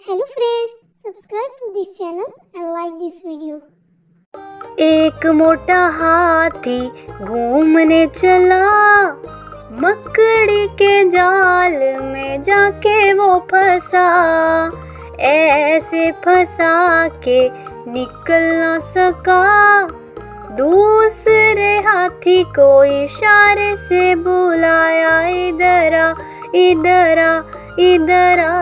Hello friends, subscribe to this channel and like this video. एक मोटा हाथी घूमने चला, मकड़ी के जाल में जाके वो फंसा। ऐसे फंसा के निकल ना सका, दूसरे हाथी को इशारे से बुलाया, इधर आ इधर आ इधर आ।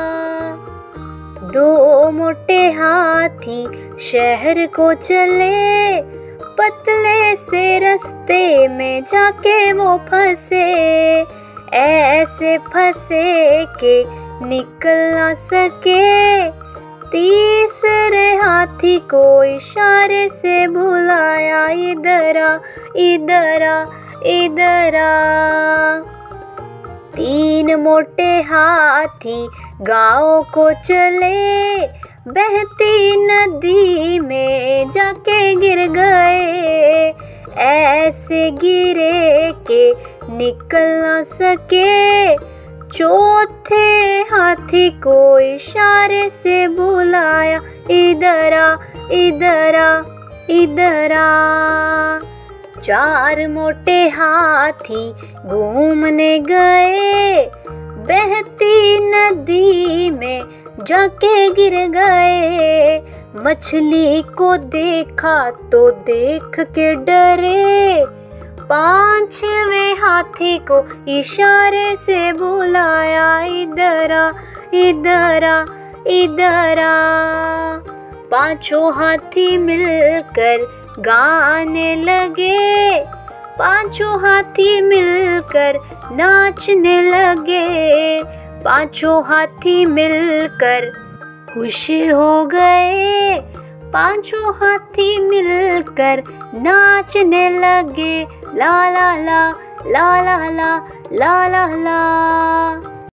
दो मोटे हाथी शहर को चले, पतले से रास्ते में जाके वो फंसे। ऐसे फंसे के निकल ना सके, तीसरे हाथी को इशारे से बुलाया, इधर आ इधर आ इधर आ। तीन मोटे हाथी गाँव को चले, बहती नदी में जाके गिर गए। ऐसे गिरे के निकल ना सके, चौथे हाथी को इशारे से बुलाया, इधर आ इधर आ इधर आ। चार मोटे हाथी घूमने गए, बहती नदी में जाके गिर गए। मछली को देखा तो देख के डरे, पांचवें हाथी को इशारे से बुलाया, इधर आ इधर आ इधर आ। पांचों हाथी मिलकर गाने लगे, पांचों हाथी मिलकर नाचने लगे। पांचों हाथी मिलकर खुश हो गए, पांचों हाथी मिलकर नाचने लगे, ला ला ला ला ला ला ला ला ला।